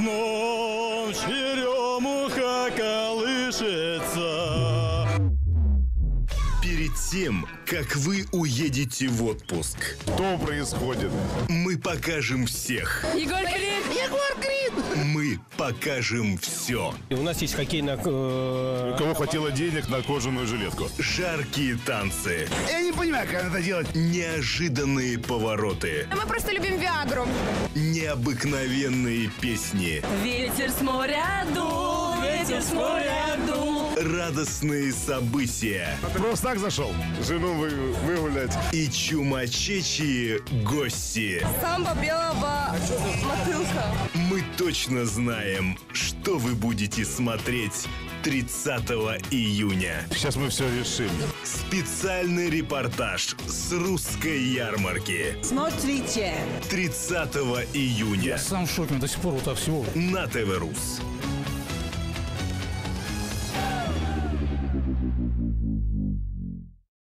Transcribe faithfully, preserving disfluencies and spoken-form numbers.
окном черемуха колышется. Перед тем, как вы уедете в отпуск, Что происходит? мы покажем всех. Егор Крид! Егор Крид! Мы покажем все. У нас есть хоккейная... У кого хватило денег на кожаную жилетку? Жаркие танцы. Я не понимаю, как это делать. Неожиданные повороты. Мы просто любим Виагру. Необыкновенные песни. Ветер с моря дул, ветер с моря дул. Радостные события. Просто так зашел. Жену вы, выгулять. И чумачечие гости. Самба белого мотылка. Мы точно знаем, что вы будете смотреть тридцатого июня. Сейчас мы все решим. Специальный репортаж с русской ярмарки. Смотрите. тридцатого июня Сам в шоке, до сих пор вот так всего. на ТВ Рус.